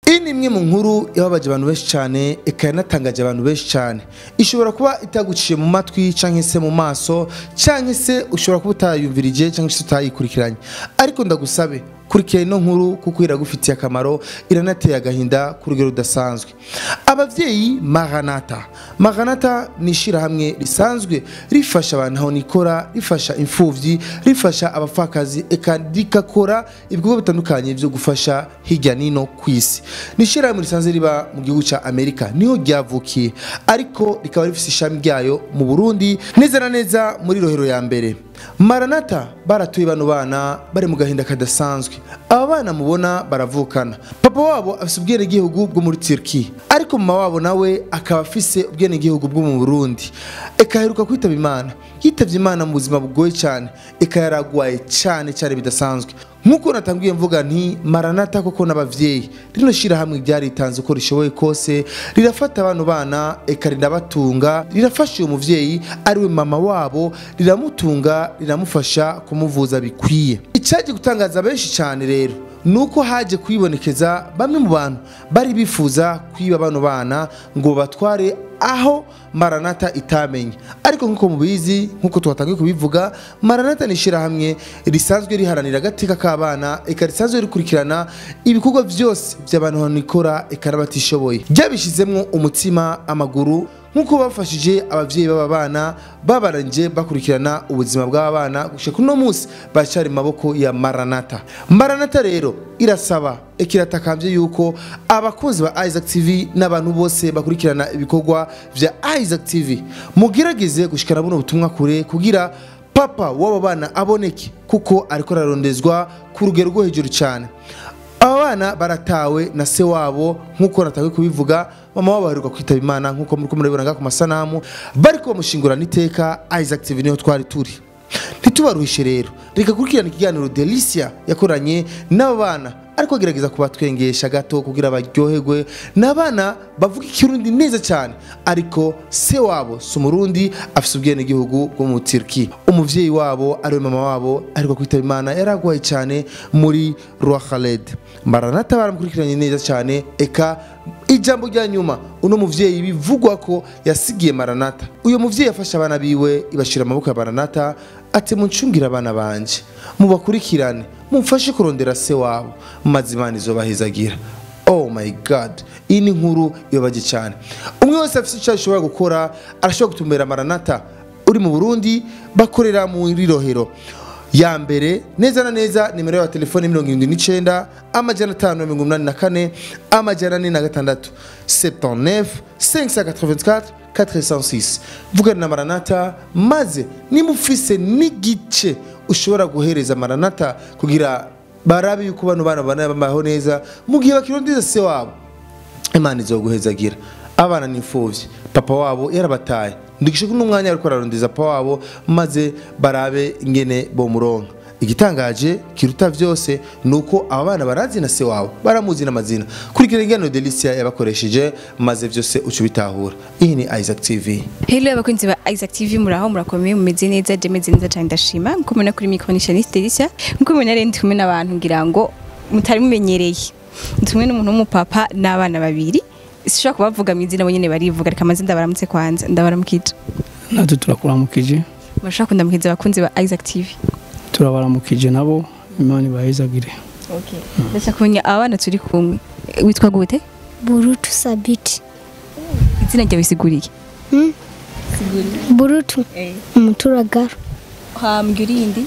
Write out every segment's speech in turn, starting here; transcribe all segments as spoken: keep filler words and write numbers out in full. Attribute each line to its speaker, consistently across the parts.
Speaker 1: Iyi ni imwe mu nkuru yababaje abantu benshi cyane ikanatangaje abantu benshi cyane. Ishobora kuba itaguciye mu matwi canke se mu maso canke se ushobora kuba utayumvirije canke se utayikurikiranye. Ariko ndagusabe kurikira ino nkuru kuko iragufitiye akamaro, iranateye agahinda ku rugero rudasanzwe. Abavyeyi Maranatha Maranatha ni ishirahamwe risanzwe rifasha abantu aho nikora, rifasha imfuvyi, rifasha abapfakazi eka rikakora ibikorwa bitandukanye byo gufasha hirya nino kwisi. Ni ishirahamwe risanzwe riba mu gihugu ca Amerika niho ryavukiye, ariko rikaba rifise ishami ryayo mu Burundi neza na neza muri rohero ya mbere. Maranatha baratuye bano bana bari mu gahinda kadasanzwe. Aba bana mubona baravukana. Papa wabo afise ubwene gihugu bwo muri Turkiya, ariko mama wabo nawe akaba afise ubwene gihugu bwo mu Burundi. Eka heruka kwitaba Imana. Yitavye Imana mu buzima bugoye cyane, eka yaragwaye cyane cyane bidasanzwe. Nkuko natangiye mvuga nti Maranatha koko n'abavyeyi rino shira hamwe ryaritanze uko rishoboye kose, rirafata abantu bana eka rirabatunga, rirafasha uyu muvyeyi ari we mama wabo, riramutunga, riramufasha kumuvuza bikwiye. Icyaje gutangaza benshi cyane rero nuko haje kwibonekeza bamwe mu bantu bari bifuza kwiba bano bana ngo batware aho Maranatha itamenye. Ariko nkuko mubizi, nkuko twatangiye kubivuga, Maranatha nishira hamwe risanzwe riharanira gateka k'abana eka risanzwe rikurikirana ibikorwa byose by'abantu nikora eka nabatishoboye. Byabishizemwo umutima amaguru nkuko bafashije abavyeyi baba bana babaranje bakurikirana ubuzima bw'abana gushika kuno munsi bacari maboko ya Maranatha. Maranatha rero irasaba ekiratakambye yuko abakozi ba Isaac T V n'abantu bose bakurikirana ibikorwa vya Isaac T V mugerageze gushikana buno butumwa kure kugira papa w'abo bana aboneke, kuko ariko ararondezwa ku rugero rwo hejuru cyane. Abana baratawe na se wabo nkuko nataka kubivuga, mama wabo baheruka kwitaba Imana nkuko muri kumurabona ku masanamu, bariko bamushingurana iteka. Isaac T V niho twari turi. Ntitubaruhishe rero, reka kurikirana ikiganiro Delicia yakoranye n'aba bana, ariko agerageza kubatwengesha gato kugira baryoherwe. N'abana bavuga ikirundi neza cyane, ariko se wabo sumurundi afise ubwene gihugu bwo mu Turkiya. Umuvyeyi wabo ari mama wabo ariko kwitaba Imana yaragwaye cyane muri Khaled. Maranatha baramukurikiranye neza cyane, eka ijambo rya nyuma uno muvyeyi bivugwa ko yasigiye Maranatha. Uyo muvyeyi yafasha abana biwe ibashira amaboko ya Maranatha ati muncungira abana banje, mubakurikirane, mumfashe kurondera se wabo maze Imana izobahezagira. Oh my God, iyi ni nkuru yobaje cyane. Umwe wese afite icyo ashobora gukora, arashobora gutumbera Maranatha uri mu Burundi, bakorera mu rirohero ya mbere neza na neza. Nimero ya telefone mirongo irindwi n'icenda amajana atanu mirongo umunani na kane amajana ane na gatandatu soixante-dix-neuf cinq cent quatre-vingt-quatre quatre cent six. Vugana na Maranatha maze nimufise n'igice ushobora guhereza Maranatha kugira barabe yuko bano bana bana bambaho neza mu gihe bakirondeza se wabo. Imana izoguhezagira. Abana n'imfuvyi, papa wabo yarabataye, ndigishe kuno mwanya ariko ararondeza papa wabo maze barabe ingene bo muronka. Igitangaje kiruta vyose nuko aba bana barazi na se wabo, baramuzi n'amazina. Kurikira ingano Delicia yabakoresheje maze vyose ucu bitahura. Iyi ni Isaac T V.
Speaker 2: Hello abakunzi ba Isaac T V, muraho murakomeye, mumeze neza, demeze neza cyane ndashima. Nkuko mubona kuri micronishaniste Delicia, nkuko mubona rero ndi kumwe n'abantu ngira ngo mutari mumenyereye. Ndi kumwe n'umuntu w'umupapa n'abana babiri. Sishobora kubavuga mu izina bonyene barivuga, reka amazina ndabaramutse kwanza. Ndabaramukije.
Speaker 3: Natwe turakuramukije.
Speaker 2: Bashaka kundamukiza abakunzi ba Isaac T V.
Speaker 3: Turabaramukije nabo, Imana ibahezagire.
Speaker 2: Okay. Ndashaka kumenya abana turi kumwe. Witwa gute?
Speaker 4: Burutu Sabiti.
Speaker 2: Izina ryawe siguriye?
Speaker 4: Hmm? Siguriye. Burutu. Eh. Umuturagaro.
Speaker 2: Ha mgurindi.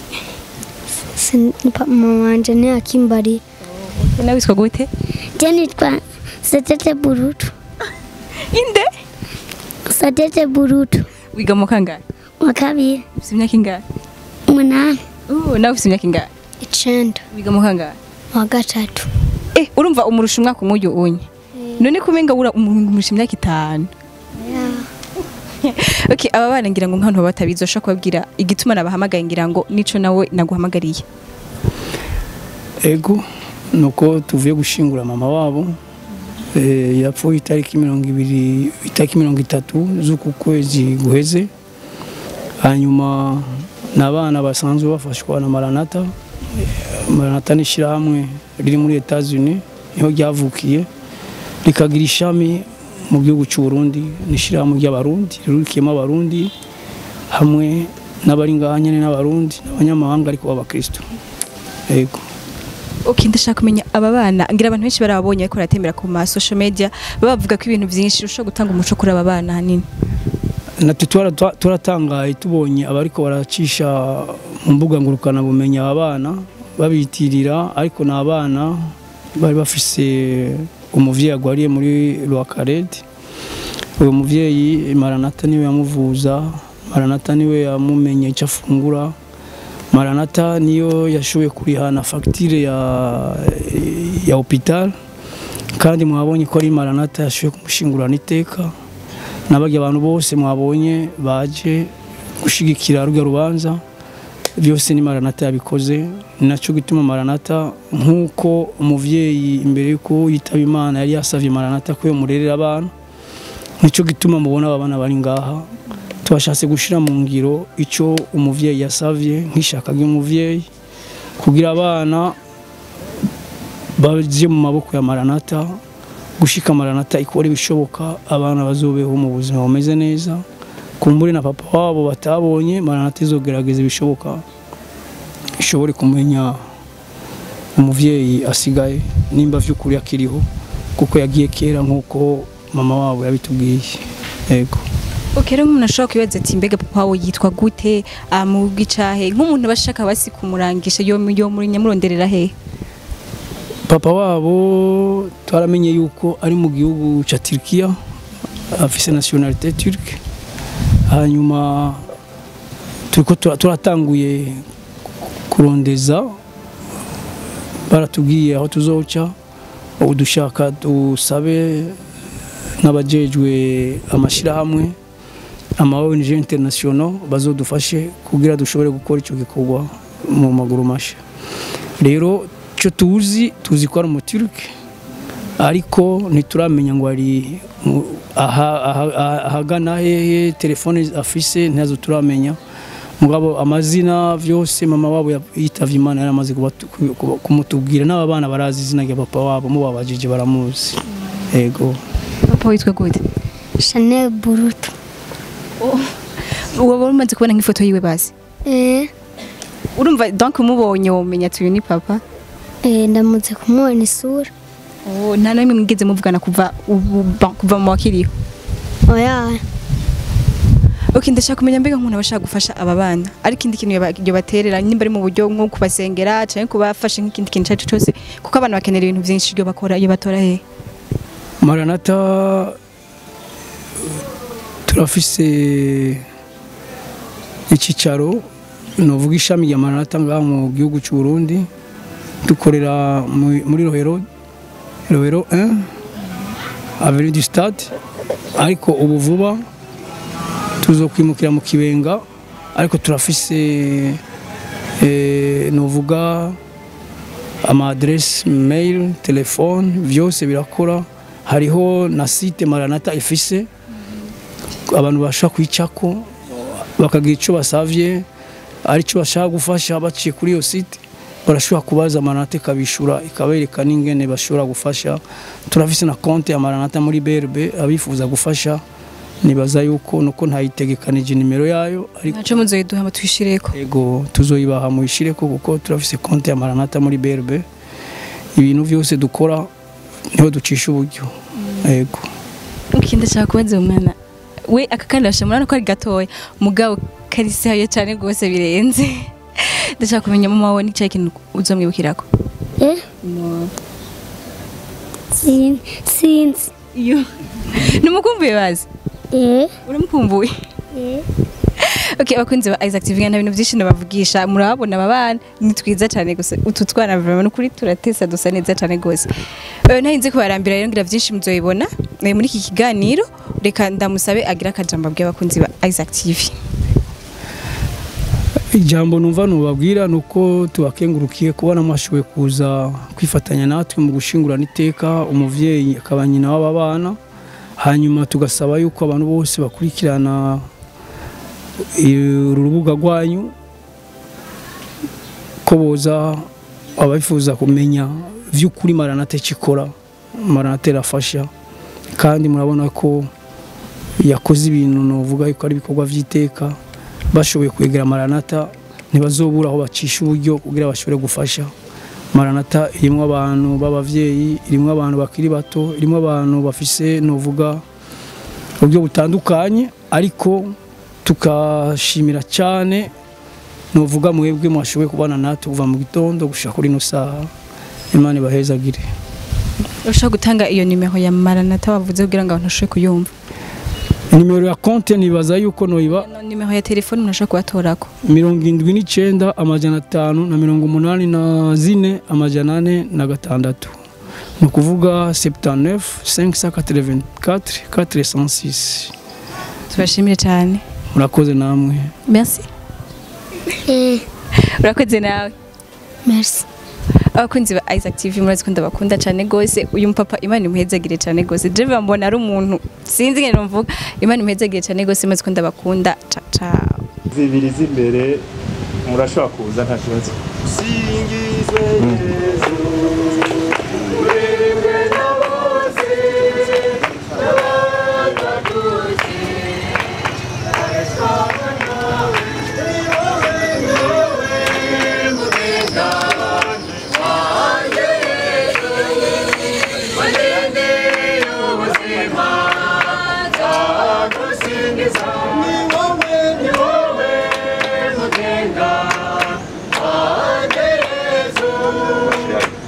Speaker 4: Sin mama wanje ni akimbari.
Speaker 2: Oh. Na witwa gute?
Speaker 4: Jeni twa Satete Burutu.
Speaker 2: Inde?
Speaker 4: Satete Burutu.
Speaker 2: Wiga mu kangahe?
Speaker 4: Wa kabiri.
Speaker 2: Ufite imyaka ingahe?
Speaker 4: Umunani.
Speaker 2: Oh, nawe ufite imyaka ingahe?
Speaker 4: Icenda.
Speaker 2: Wiga mu kangahe?
Speaker 4: Wa gatatu.
Speaker 2: Eh, urumva umurusha umwaka umuryo unye. None kumenga ura umurusha imyaka itanu.
Speaker 4: Yeah.
Speaker 2: Okay, aba bana ngira ngo nk'abantu batabizo shaka kubabwira igituma nabahamagaye ngira ngo nico nawe naguhamagariye.
Speaker 3: Ego nuko tuvuye gushingura mama wabo. Eh, yapfuye itariki mirongo ibiri itariki mirongo itatu z'uku kwezi guheze. Hanyuma n'abana basanzwe bafashwa na Maranatha. Maranatha nishira hamwe riri muri Etats-Unis niho ryavukiye. rikagira ishami mu gihugu cy'u Burundi n'ishirahamwe ry'abarundi rirukiyemo abarundi hamwe n'abari ngaha nyene n'abarundi n'abanyamahanga ariko b'abakristo. Yego.
Speaker 2: Okay, ndashaka kumenya aba bana ngira abantu benshi barabonye ariko baratembera ku ma social media bavuga ko ibintu byinshi ushobora gutanga umuco kuri aba bana hanini.
Speaker 3: Natwe turatangaye tubonye abariko baracisha mu mbuga ngurukana bumenya abana babitirira ariko na abana bari bafise umuvyeyi agwariye muri Rwakarede. Uwo muvyeyi Maranata niwe yamuvuza, Maranata niwe yamumenye icyo afungura, Maranata niyo yashoboye kurihana facture ya ya hospital kandi mwabonye ko ari Maranata yashoboye kumushingurana iteka. Nabagi abantu bose mwabonye baje gushigikira ruga rubanza byose ni Maranata yabikoze. Naco gituma Maranata nkuko umuvyeyi imbere yuko yitaba Imana yari yasavye Maranata ko yomurerera abana, nico gituma mubona abana bari ngaha twashatse gushira mu ngiro ico umuvyeyi yasavye nkishaka y'umuvyeyi kugira abana baje mu maboko ya Maranata, gushika Maranata ikora ibishoboka abana bazobeho mu buzima bumeze neza. Kumbure na papa wabo batabonye Maranata izogerageza ibishoboka ishobore kumenya umuvyeyi asigaye nimba vy'ukuri akiriho kuko yagiye kera nkuko mama wabo yabitubwiye. Yego.
Speaker 2: Okay, rero umuntu ashobora kwibaza ati mbega papa wawe yitwa gute amugicahe nk'umuntu bashaka basi kumurangisha yo yo muri nyamuronderera he?
Speaker 3: Papa wabo twaramenye yuko ari mu gihugu ca Turkiya afise nationalité turque. Hanyuma turiko turatanguye kurondeza baratubwiye aho tuzoca udushaka dusabe n'abajejwe amashirahamwe ama O N G international bazodufashe kugira dushobore gukora ico gikorwa mu maguru masha. Rero cyo tuzi tuzi ko ari umuturike ariko ntituramenya ngo ari ahagana hehe telefone afise ntazo turamenya. Mugabo amazina vyose mama wabo yitavye Imana yaramaze kumutubwira n'abana barazi izina rya papa wabo mubabajije baramuzi. Yego.
Speaker 2: Papa witwa gute?
Speaker 4: Chanel Buruto.
Speaker 2: Oh. Uwo bamaze kubona nk'ifoto yiwe basi?
Speaker 4: Eh.
Speaker 2: Urumva donc mubonye womenya tuyo ni papa?
Speaker 4: Eh, ndamaze kumubona isura.
Speaker 2: Oh, nta namwe mwigeze muvugana kuva kuva mu wakiriho?
Speaker 4: Oya.
Speaker 2: Okay, ndashaka kumenya mbega nk'umuntu abashaka gufasha aba bana ariko indi kintu yo baterera nimba ari mu buryo nko kubasengera cyangwa kubafasha nk'ikindi kintu cyacu cyose kuko abantu bakenera ibintu byinshi byo bakora iyo batora he.
Speaker 3: Maranata turafise ikicaro novuga ishami rya Maranata ngaha mu gihugu cy'u Burundi dukorera muri Rohero Rohero un Avenue du Stade ariko ubu vuba tuzokwimukira mu Kibenga ariko turafise eh novuga ama adresse mail telefone vyose birakora. Hariho na site Maranata ifise abantu bashaka kwicako bakagira ico basavye ari cyo bashaka gufasha baciye kuri iyo site barashobora kubaza Maranata kabishura ikabereka n'ingene bashobora gufasha. Turafise na konti ya Maranata muri B R B abifuza gufasha nibaza yuko nuko ntayitegekanije nimero yayo
Speaker 2: ariko naco muzoyiduha batwishireko.
Speaker 3: Yego tuzoyibaha mu ishireko kuko turafise konti ya Maranata muri B R B ibintu byose dukora niho ducisha uburyo. Yego.
Speaker 2: Ukindi cyaka kubaza umwana we akakandasha murana ko ari gatoya mugabo karisaye cyane gose birenze. Ndashaka kumenya mama wawe ni cyake uzomwibukirako.
Speaker 4: Eh? No. Sin sinzi.
Speaker 2: Yo. Numukumbuye bazi?
Speaker 4: Eh.
Speaker 2: Uramukumbuye?
Speaker 4: Eh.
Speaker 2: Okay, abakunzi ba Isaac T V nta bintu byinshi nabavugisha murabona abana ni twiza cyane gusa utu twana vraiment no kuri turatesa dusa neza cyane gose. Eh nahinze kubarambira rero ngira byinshi muzoyibona muri iki kiganiro reka ndamusabe agira akajambo bw'abakunzi ba Isaac T V.
Speaker 3: Ijambo numva nubabwira nuko tubakengurukiye kubona mwashoboye kuza kwifatanya natwe mu gushingurana iteka umuvyeyi akabanyina w'aba bana. Hanyuma tugasaba yuko abantu bose bakurikirana urubuga rwanyu ko boza ababifuza kumenya vy'ukuri Maranata cikora Maranatha irafasha kandi murabona ko yakoze ibintu novuga yuko ari ibikorwa vy'iteka bashoboye kwegera Maranatha ntibazobura aho bacisha uburyo kugira bashobore gufasha. Maranatha irimo abantu b'abavyeyi, irimo abantu bakiri bato, irimo abantu bafise novuga uburyo butandukanye, ariko tukashimira cyane novuga mwebwe mwashoboye kubana natwe kuva mu gitondo gushaka kuri no saha. Imana ibahezagire.
Speaker 2: Ushaka gutanga iyo nimero ya Maranatha wavuze kugira ngo abantu bashobore kuyumva?
Speaker 3: Nimero ya konte nibaza yuko noiba
Speaker 2: nimero ya telefone munashaka kubatorako
Speaker 3: mirongo indwi n'icenda amajana atanu na mirongo umunani na zine amajana ane na gatandatu, ni ukuvuga soixante-dix-neuf cinq cent quatre-vingt-quatre quatre cent six.
Speaker 2: Tubashimire cyane.
Speaker 3: Murakoze namwe.
Speaker 2: Merci.
Speaker 4: Eh,
Speaker 2: Urakoze nawe.
Speaker 4: merci.
Speaker 2: Abakunzi ba Isaac T V murazi ko ndabakunda cyane gose. Uyu mpapa Imana imuhezagire cyane gose. Je mbona ari umuntu sinzi ngene mvuga. Imana imuhezagire cyane gose murazi ko ndabakunda. Ciao ciao.
Speaker 5: Zibiri zimbere murashobora kuza nta kibazo. Singizwe Yesu. Yeah.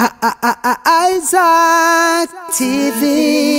Speaker 6: Isaac T V.